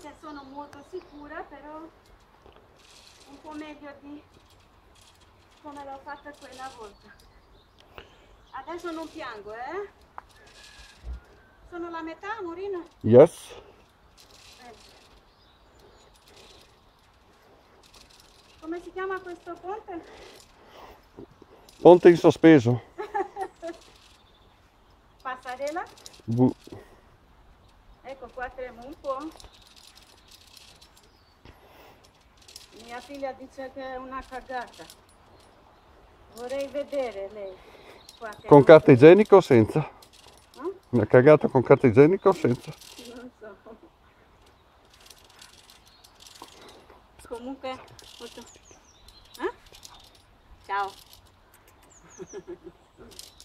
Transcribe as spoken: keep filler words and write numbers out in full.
se sono molto sicura, però un po' meglio di come l'ho fatta quella volta. Adesso non piango, eh? Sono la metà, Murino? Yes. Eh. Come si chiama questo ponte? Ponte in sospeso. Passarella? Bu. Ecco qua tremo un po'. Mia figlia dice che è una cagata. Vorrei vedere lei. Qua che Con non carta tremo. igienica o senza? Eh? Una cagata con carta igienica o senza? Non so. Comunque, molto... Eh? Ciao.